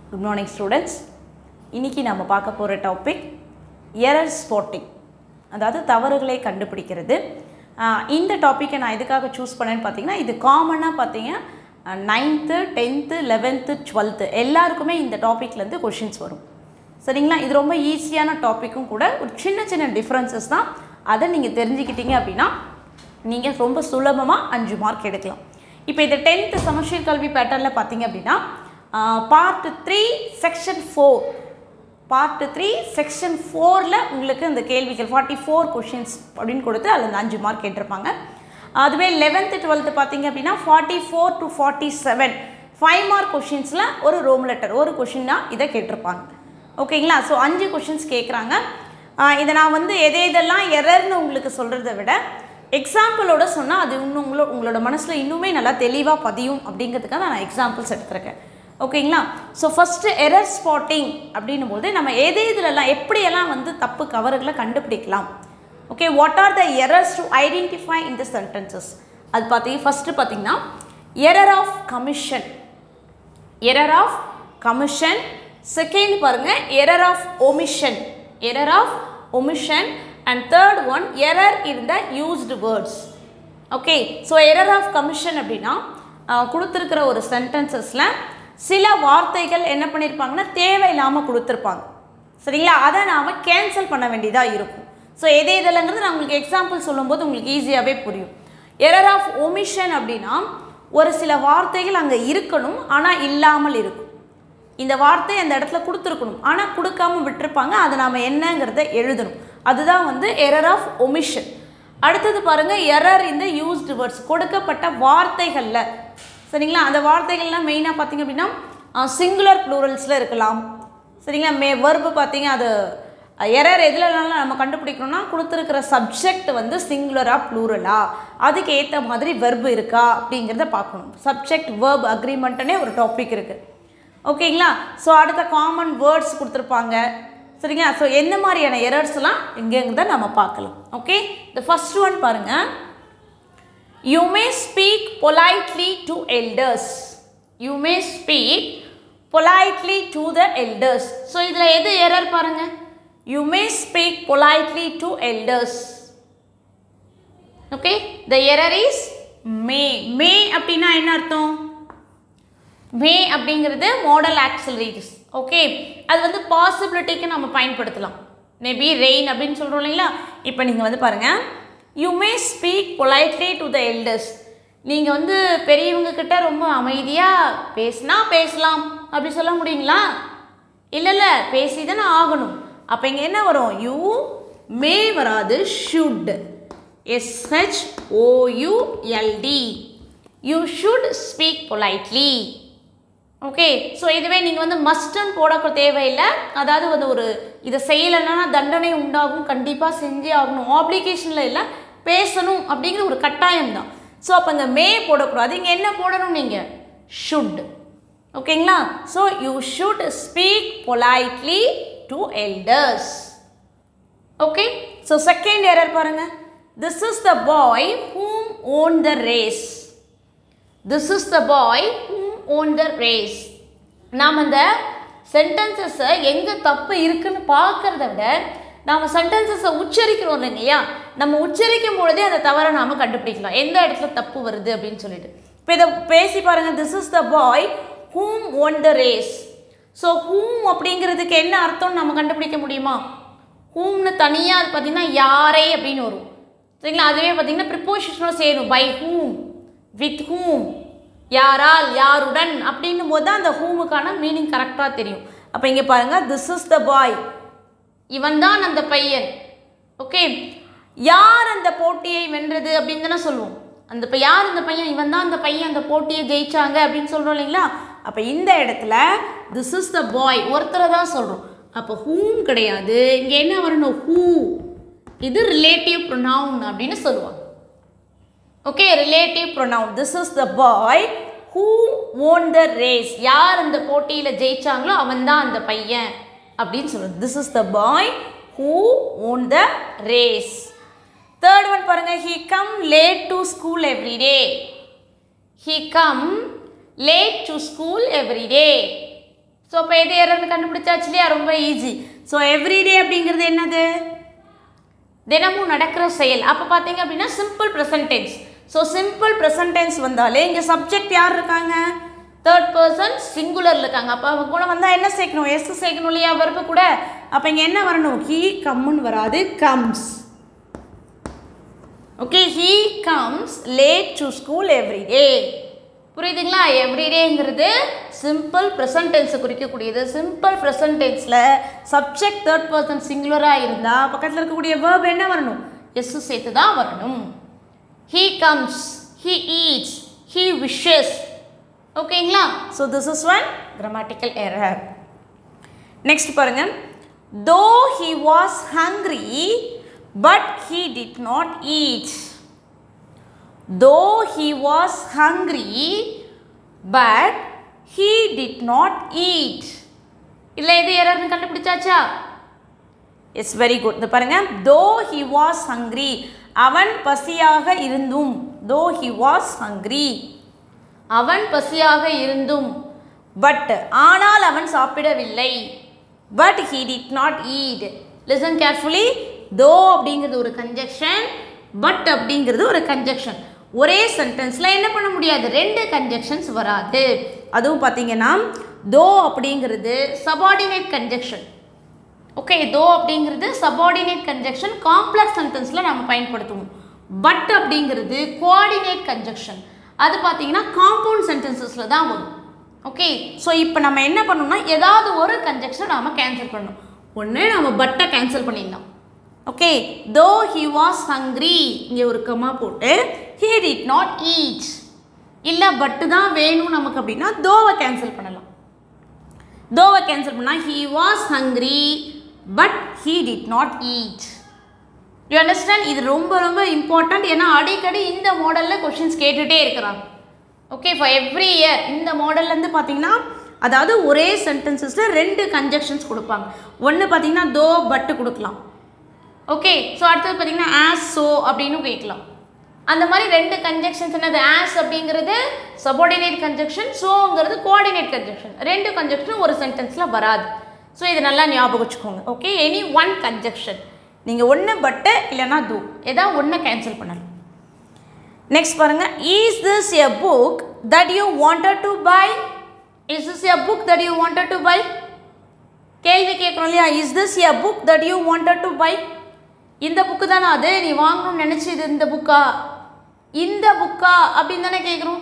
Good morning students. இன்னைக்கு நாம பார்க்க போற டாபிக் எரர் ஸ்பாட்டிங். அதாவது தவறுகளை கண்டுபிடிக்கிறது. இந்த டாபிக்கை நான் எதுக்காக சூஸ் பண்ணேன்னு பார்த்தீங்கன்னா இது காமனாக பார்த்தீங்க 9th 10th 11th 12th எல்லாருக்குமே இந்த டாப்பிக்லேருந்து கொஷின்ஸ் வரும். சரிங்களா? இது ரொம்ப ஈஸியான டாப்பிக்கும் கூட. ஒரு சின்ன சின்ன டிஃப்ரென்சஸ் தான். அதை நீங்கள் தெரிஞ்சுக்கிட்டீங்க அப்படின்னா நீங்கள் ரொம்ப சுலபமாக 5 மார்க் எடுக்கலாம். இப்போ இந்த 10th சமச்சீர் கல்வி பேட்டர்னில் பார்த்தீங்க அப்படின்னா பார்ட் 3 செக்ஷன் 4 பார்ட் 3 செக்ஷன் 4ல் உங்களுக்கு இந்த கேள்விகள் 44 கொஷின்ஸ் அப்படின்னு கொடுத்து அதில் 5 மார்க் கேட்டிருப்பாங்க. அதுவே 11th 12th பார்த்தீங்க அப்படின்னா 44 to 47 5 மார்க் கொஷின்ஸில் ஒரு ரோம் லெட்டர் ஒரு கொஷின்னா இதை கேட்டிருப்பாங்க. ஓகேங்களா? ஸோ 5 கொஷின்ஸ் கேட்குறாங்க. இதை நான் வந்து எதெல்லாம் எரர்னு உங்களுக்கு சொல்கிறத விட எக்ஸாம்பிளோட சொன்னால் அது இன்னும் உங்களோட மனசில் இன்னுமே நல்லா தெளிவாக பதியும் அப்படிங்கிறதுக்காக நான் எக்ஸாம்பிள்ஸ் எடுத்துருக்கேன். ஓகேங்களா? ஸோ ஃபஸ்ட்டு எரர் ஸ்பாட்டிங் அப்படின்னும் போது நம்ம இதிலெல்லாம் எப்படியெல்லாம் வந்து தப்பு கவறுகளை கண்டுபிடிக்கலாம். Okay, what are the errors to identify in the sentences அது ஃபஸ்ட்டு பார்த்தீங்கன்னா error of commission, error of commission. Second பாருங்கள் error of omission, error of omission. And third one error in the used words. Okay, so error of commission அப்படின்னா கொடுத்துருக்கிற ஒரு சென்டென்சஸில் சில வார்த்தைகள் என்ன பண்ணியிருப்பாங்கன்னா தேவையில்லாமல் கொடுத்துருப்பாங்க. சரிங்களா? அதை நாம் கேன்சல் பண்ண வேண்டியதாக இருக்கும். ஸோ இதெல்லாங்கிறது நான் உங்களுக்கு எக்ஸாம்பிள் சொல்லும்போது உங்களுக்கு ஈஸியாகவே புரியும். எரர் ஆஃப் ஒமிஷன் அப்படின்னா ஒரு சில வார்த்தைகள் அங்கே இருக்கணும் ஆனால் இல்லாமல் இருக்கும். இந்த வார்த்தை அந்த இடத்துல கொடுத்துருக்கணும் ஆனால் கொடுக்காம விட்டுருப்பாங்க. அதை நாம் என்னங்கிறத எழுதணும். அதுதான் வந்து எரர் ஆஃப் ஒமிஷன். அடுத்தது பாருங்கள் எரர் இந்த யூஸ்டு வேர்ட்ஸ், கொடுக்கப்பட்ட வார்த்தைகளில். சரிங்களா? அந்த வார்த்தைகள்லாம் மெயினாக பார்த்திங்க அப்படின்னா சிங்குலர் ப்ளூரல்ஸில் இருக்கலாம். சரிங்களா? வெர்பு பார்த்திங்க அது எரர் எதுலனாலும் நம்ம கண்டுபிடிக்கணும்னா கொடுத்துருக்கிற சப்ஜெக்ட் வந்து சிங்குலராக ப்ளூரலா, அதுக்கு ஏற்ற மாதிரி வெர்பு இருக்கா அப்படிங்கிறத பார்க்கணும். சப்ஜெக்ட் வேர்ப் அக்ரிமெண்ட்டுனே ஒரு டாபிக் இருக்குது. ஓகேங்களா? ஸோ அடுத்த காமன் வேர்ட்ஸ் கொடுத்துருப்பாங்க. சரிங்களா? ஸோ எந்த மாதிரியான எரர்ஸ்லாம் இங்கேங்கிறத நம்ம பார்க்கலாம். ஓகே, த ஃபஸ்ட் ஒன் பாருங்கள். You may speak politely to elders. You may speak politely to the elders. So இதில் எது எரர் பாருங்க. You may speak politely to elders. Okay, the error is may. May அப்படின்னா என்ன அர்த்தம்? May அப்படிங்கிறது model ஆக்சிலரிஸ். Okay, அது வந்து பாசிபிலிட்டிக்கு நம்ம பயன்படுத்தலாம். மேபி ரெயின் அப்படின்னு சொல்கிறோம் இல்லைங்களா? இப்போ நீங்கள் வந்து பாருங்கள், you may speak politely to the elders. நீங்கள் வந்து பெரியவங்க கிட்ட ரொம்ப அமைதியாக பேசினா பேசலாம் அப்படி சொல்ல முடியுங்களா? இல்லை, பேசி தானே ஆகணும். அப்போ இங்கே என்ன வரும்? யூ மே வராது, should. SHOULD. You should speak politely. Okay, so இதுவே நீங்கள் வந்து மஸ்டன் போட தேவையில்லை. அதாவது வந்து ஒரு இதை செய்யலைன்னா தண்டனை உண்டாகும், கண்டிப்பாக செஞ்சே ஆகணும், ஆப்ளிகேஷனில் இல்லை, பேசணும் அப்படிங்கிற ஒரு கட்டாயம் தான். ஸோ அப்போ இந்த மே போடக்கூடாது. இங்கே என்ன போடணும்? நீங்கள் ஷுட். ஓகேங்களா? So you should speak politely to elders. Okay, so second error பாருங்கள். This is the boy whom won the race. This is the boy whom won the race. நாம் அந்த சென்டென்சஸை எங்கே தப்பு இருக்குன்னு பார்க்குறத விட நாம் சென்டென்சஸை உச்சரிக்கிறோம் இல்லைங்கய்யா, நம்ம உச்சரிக்கும் பொழுதே அந்த தவறை நாம் கண்டுபிடிக்கலாம் எந்த இடத்துல தப்பு வருது அப்படின்னு சொல்லிட்டு. இப்போ இதை பேசி பாருங்கள். This is the boy whom won the race. So whom அப்படிங்கிறதுக்கு என்ன அர்த்தம்னு நம்ம கண்டுபிடிக்க முடியுமா? ஹூம்னு தனியாக அது பார்த்திங்கன்னா யாரை அப்படின்னு வரும். சரிங்களா? அதுவே பார்த்திங்கன்னா ப்ரிப்போசிஷனும் சேரும். பை ஹூம், வித் ஹூம், யாரால், யாருடன் அப்படின்னும் போது தான் அந்த ஹூமுக்கான மீனிங் கரெக்டாக தெரியும். அப்போ இங்கே பாருங்கள், திஸ் இஸ் த பாய், இவன் தான் அந்த பையன். ஓகே, யார் அந்த போட்டியை வென்றது அப்படின்னு தானே சொல்லுவோம். அந்த இப்போ யார் அந்த பையன்? இவன் தான் அந்த பையன் அந்த போட்டியை ஜெயிச்சாங்க அப்படின்னு சொல்கிறோம் இல்லைங்களா? அப்போ இந்த இடத்துல திஸ் இஸ் த பாய் ஒருத்தரை தான் சொல்கிறோம். அப்போ ஹூம் கிடையாது, இங்கே என்ன வரணும்? ஹூ. இது ரிலேட்டிவ் ப்ரொனவுன் அப்படின்னு சொல்லுவாங்க. Okay, relative pronoun. This is the boy who won the race. யார் அந்த போட்டியில் ஜெயிச்சாங்களோ அவன் தான் அந்த பையன் அப்படின்னு சொல்லுவோம். This is the boy who won the race. Third one பாருங்க. He come late to school every day. He come late to school every day. So so இப்போ எது எரர்னு கண்டுபிடிச்சாச்சு இல்லையா, ரொம்ப ஈஸி. ஸோ எவ்ரிடே அப்படிங்கிறது என்னது, தினமும் நடக்கிற செயல். அப்போ பார்த்தீங்க அப்படின்னா simple present tense. So simple present tense வந்தாலே இங்கே சப்ஜெக்ட் யார் இருக்காங்க, தேர்ட் பர்சன் சிங்குலர் இருக்காங்க. அப்போ அவங்க கூட வந்தால் என்ன சேர்க்கணும், எஸ் சேர்க்கணும் இல்லையா வெர்பு கூட. அப்போ இங்கே என்ன வரணும், ஹீ கம்முன்னு வராது, comes. Okay, he comes late to school everyday. புரியுதுங்களா, எவ்ரிடேங்கிறது சிம்பிள் ப்ரெசன்ட் டென்ஸை குறிக்கக்கூடியது. சிம்பிள் ப்ரெசன்ட் டென்ஸில் சப்ஜெக்ட் தேர்ட் பர்சன் சிங்குலராக இருந்தால் பக்கத்தில் இருக்கக்கூடிய வேர்ப் என்ன வரணும், எஸ் சேர்த்து தான் வரணும். He comes, he eats, he wishes. ஓகேங்களா, so this is one grammatical error. Next பாருங்க, though he was hungry but he did not eat. Though he was hungry, but he did not eat. இல்லை இது எரர்னு கண்டுபிடிச்சாச்சா? Yes, very good. இது பாருங்க, though he was hungry, அவன் பசியாக இருந்தும். Though he was hungry, அவன் பசியாக இருந்தும். But ஆனால் அவன் சாப்பிடவில்லை. But he did not eat. Listen carefully. Though அப்படிங்கிறது ஒரு கன்ஜக்ஷன், பட் அப்படிங்கிறது ஒரு கன்ஜக்ஷன். ஒரே சென்டென்ஸில் என்ன பண்ண முடியாது, ரெண்டு கன்ஜக்ஷன்ஸ் வராது. அதுவும் பார்த்தீங்கன்னா தோ அப்படிங்கிறது சபார்டினேட் கன்ஜக்ஷன். ஓகே, தோ அப்படிங்கிறது சபார்டினேட் கன்ஜக்ஷன், காம்ப்ளெக்ஸ் சென்டென்ஸில் நம்ம பயன்படுத்துவோம். பட் அப்படிங்கிறது கோஆர்டினேட் கன்ஜக்ஷன், அது பார்த்தீங்கன்னா காம்பவுண்ட் சென்டென்சஸில் தான் வரும். ஓகே, ஸோ இப்போ நம்ம என்ன பண்ணணும்னா ஏதாவது ஒரு கன்ஜக்ஷன் நாம் கேன்சல் பண்ணணும். ஒன்று நம்ம பட்டை கேன்சல் பண்ணிடலாம். ஓகே, தோ ஹி வாஸ் ஹங்க்ரி, இங்கே ஒரு கமா போட்டு he did not eat. இல்லை பட்டு தான் வேணும் நமக்கு அப்படின்னா தோவை கேன்சல் பண்ணலாம். தோவை கேன்சல் பண்ணால் he was hungry but he did not eat. You understand? இது ரொம்ப ரொம்ப இம்பார்ட்டன்ட். ஏன்னா அடிக்கடி இந்த மாடலில் கொஷின்ஸ் கேட்டுகிட்டே இருக்கிறாங்க. ஓகே, ஃபார் எவ்ரி இயர் இந்த மாடல்லேருந்து பார்த்தீங்கன்னா அதாவது ஒரே சென்டென்சஸில் ரெண்டு கன்ஜக்ஷன்ஸ் கொடுப்பாங்க. ஒன்று பார்த்தீங்கன்னா தோ பட்டு கொடுக்கலாம். ஓகே, ஸோ அடுத்தது பார்த்தீங்கன்னா ஆஸ் ஸோ அப்படின்னு கேட்கலாம். அந்த மாதிரி ரெண்டு கன்ஜக்ஷன்ஸ் என்னது, ஆஸ் அப்படிங்கிறது சபார்டினேட் கன்ஜக்ஷன், ஸோங்கிறது கோஆர்டினேட் கன்ஜக்ஷன். ரெண்டு கன்ஜக்ஷன் ஒரு சென்டென்ஸில் வராது. ஸோ இதை நல்லா ஞாபகம் வச்சுக்கோங்க. ஓகே, எனி ஒன் கன்ஜக்ஷன் நீங்கள் ஒன்று பட்டு இல்லைன்னா தூ ஏதாவது ஒன்று கேன்சல் பண்ணலாம். நெக்ஸ்ட் பாருங்கள், is this a book that you wanted to buy. Is this a book that you wanted to buy, கேள்வி கேட்குறோம் இல்லையா. Is this a book that you wanted to buy, இந்த புக்கு தானே அது நீ வாங்கணும்னு நினச்சி, இது இந்த புக்கா, இந்த புக்கா அப்படின்னு தானே கேட்குறோம்.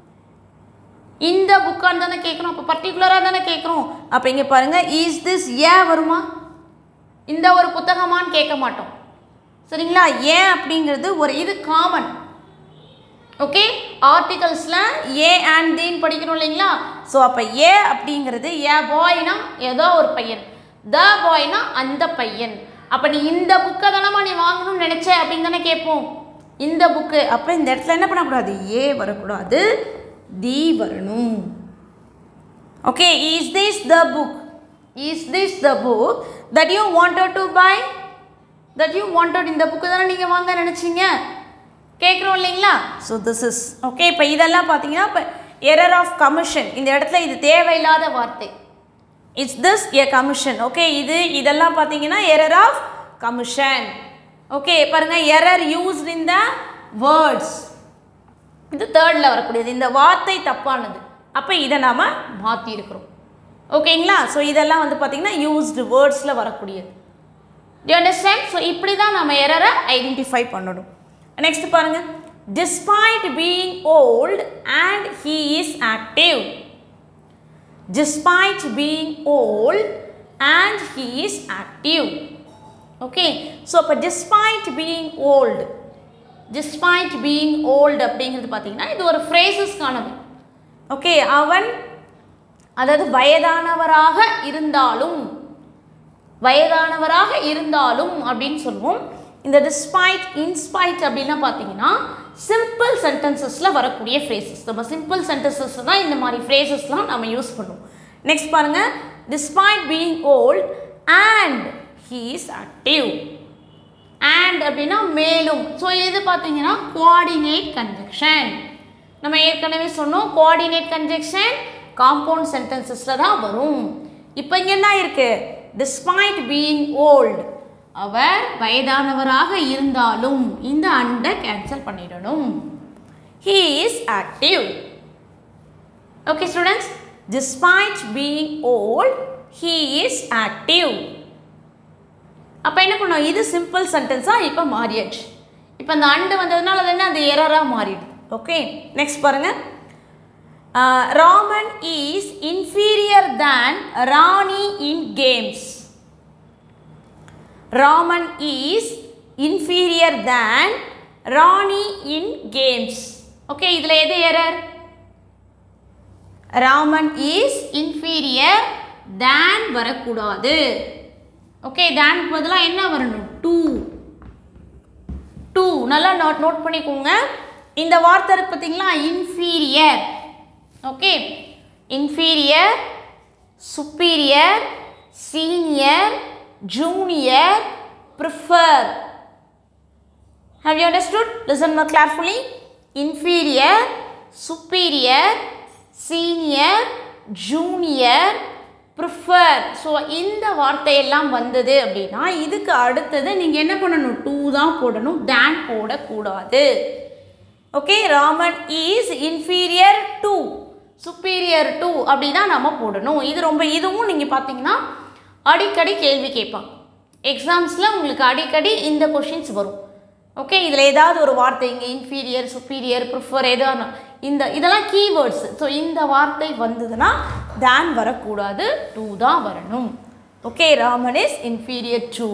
இந்த புக்கான்னு தானே கேட்குறோம். அப்போ பர்டிகுலராக தானே கேட்குறோம். அப்போ இங்கே பாருங்கள், இஸ் திஸ் ஏன் வருமா, இந்த ஒரு புத்தகமானு கேட்க மாட்டோம். சரிங்களா, ஏன் அப்படிங்கிறது ஒரு இது காமன். ஓகே, ஆர்டிகல்ஸில் ஏ அண்ட் தீன்னு படிக்கணும் இல்லைங்களா. ஸோ அப்போ ஏ அப்படிங்கிறது ஏ பாய்னா ஏதோ ஒரு பையன், த பாய்னா அந்த பையன். அப்போ நீ இந்த புக்கை தானம்மா நீ வாங்கணும்னு நினச்ச அப்படின்னு தானே கேட்போம், இந்த புக்கு. அப்போ இந்த இடத்துல என்ன பண்ணக்கூடாது, ஏ வரக்கூடாது, தி வரணும். Okay, is this the book, is this the book that you wanted to buy, that you wanted, இந்த புக்கு தானே நீங்கள் வாங்க நினச்சிங்க கேட்குறோம் இல்லைங்களா. So this is okay. இப்போ இதெல்லாம் பார்த்தீங்கன்னா இப்போ எரர் ஆஃப் கமிஷன், இந்த இடத்துல இது தேவையில்லாத வார்த்தை. It's this a commission. Okay, இதெல்லாம் பார்த்தீங்கன்னா எரர் ஆஃப் கமிஷன். ஓகே, பாருங்கள், error used in the words, இது தேர்டில் வரக்கூடியது. இந்த வார்த்தை தப்பானது, அப்போ இதை நாம் மாற்றிருக்கிறோம். ஓகேங்களா, ஸோ இதெல்லாம் வந்து பார்த்திங்கன்னா யூஸ்டு வேர்ட்ஸில் வரக்கூடியது. To understand? ஸோ இப்படி தான் நம்ம எரரை ஐடென்டிஃபை பண்ணணும். நெக்ஸ்ட் பாருங்கள், despite being old and he is active. Despite being old and he is active. Okay, so அப்போ despite being old, despite being old அப்படிங்கிறது பார்த்தீங்கன்னா இது ஒரு ஃப்ரேசஸ்க்கானது. ஓகே, அவன் அதாவது வயதானவராக இருந்தாலும், வயதானவராக இருந்தாலும் அப்படின்னு சொல்லுவோம். இந்த despite, inspite அப்படின்னா பார்த்தீங்கன்னா சிம்பிள் சென்டென்சஸில் வரக்கூடிய ஃப்ரேசஸ். நம்ம சிம்பிள் சென்டென்சஸில் தான் இந்த மாதிரி ஃப்ரேசஸ்லாம் நம்ம யூஸ் பண்ணுவோம். நெக்ஸ்ட் பாருங்கள், despite being old and he is active. and அப்படின்னா மேலும். ஸோ இது பார்த்தீங்கன்னா கோஆர்டினேட் கன்ஜெக்ஷன். நம்ம ஏற்கனவே சொன்னோம், கோஆர்டினேட் கன்ஜெக்ஷன் காம்பவுண்ட் சென்டென்சஸில் தான் வரும். இப்போ இங்கே என்ன இருக்கு? despite being old, அவர் வயதானவராக இருந்தாலும் இந்த அண்டை கேன்சல் பண்ணிடணும். he is active. okay students, despite being old, he is active. அப்போ என்ன பண்ணும்? இது சிம்பிள் சென்டென்ஸாக இப்போ மாறியாச்சு. இப்போ அந்த அண்டு வந்ததுனால அது என்ன? அது எரராக மாறிடுது. ஓகே, நெக்ஸ்ட் பாருங்க. Raman is inferior than Rani in games. Raman is inferior than Rani in games. Okay, இதில் எது எரர்? ராமன் இஸ் இன்ஃபீரியர் தேன் வரக்கூடாது. ஓகே, தேனுக்கு பதிலாக என்ன வரணும்? டூ. டூ நல்லா நோட் பண்ணிக்கோங்க. இந்த வார்த்தை இருக்கு பார்த்தீங்களா? Inferior. Okay, inferior, superior, senior, junior, prefer. have you understood? listen more carefully. inferior, superior, senior, junior, prefer. So இந்த வார்த்தையெல்லாம் வந்தது அப்படின்னா இதுக்கு அடுத்தது நீங்கள் என்ன பண்ணணும்? டூ தான் போடணும், தேன் போடக்கூடாது. Okay, Raman is inferior to, superior to அப்படி தான் நம்ம போடணும். இதுவும் நீங்கள் பார்த்தீங்கன்னா அடிக்கடி கேள்வி கேட்பாங்க எக்ஸாம்ஸில். உங்களுக்கு அடிக்கடி இந்த கொஷின்ஸ் வரும். ஓகே, இதில் ஏதாவது ஒரு வார்த்தை இங்கே இன்ஃபீரியர், சுப்பீரியர், ப்ரிஃபர் ஏதாவது இதெல்லாம் கீவேர்ட்ஸ். ஸோ இந்த வார்த்தை வந்ததுன்னா தேன் வரக்கூடாது, டூ தான் வரணும். Okay, Raman is inferior to.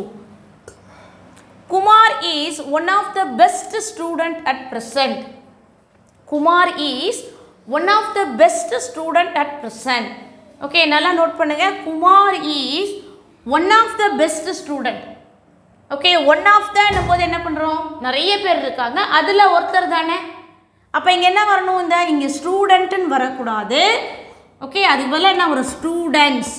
Kumar is one of the best student at present. Kumar is one of the best student at present. Okay, நல்லா நோட் பண்ணுங்க. Kumar is one of the best student. Okay, one of the போது என்ன பண்றோம்? நிறைய பேர் இருக்காங்க, அதுல ஒருத்தர் தானே. அப்ப இங்க என்ன வரணும்? இங்க ஸ்டூடெண்ட்னு வரக்கூடாது. ஓகே, அதுக்கு பதிலா என்ன வரும்? Students,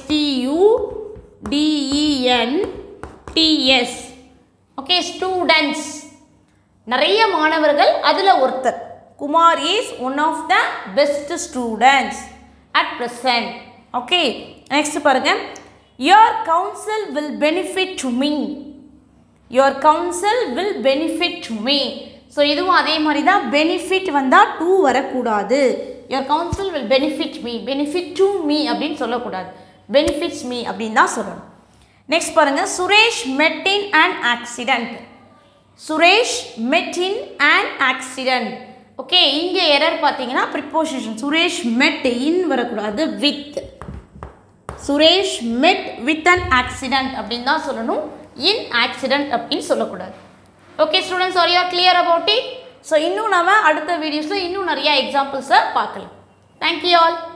STUDENTS. ஓகே, ஸ்டூடெண்ட்ஸ் நிறைய மாணவர்கள், அதில் ஒருத்தர். Kumar is one of the best students at present. Okay, next பாருங்க. Your council will benefit to me. Your council will benefit to me. So இதுவும் அதே மாதிரி தான். பெனிஃபிட் வந்தால் டூ வரக்கூடாது. Your council will benefit me, benefit to me அப்படின்னு சொல்லக்கூடாது, benefits me அப்படின்னு தான் சொல்லணும். நெக்ஸ்ட் பாருங்க. Suresh met in an accident. Suresh met in an accident. Okay, இங்கே எரர் பார்த்தீங்கன்னா ப்ரிப்போசிஷன். சுரேஷ் met in வரக்கூடாது, with. Suresh met with an accident அப்படின்னு தான் சொல்லணும், in accident அப்படின்னு சொல்லக்கூடாது. Okay students, are you clear about it? So இன்னும் நம்ம அடுத்த வீடியோஸில் இன்னும் நிறையா எக்ஸாம்பிள்ஸை பார்க்கலாம். Thank you all.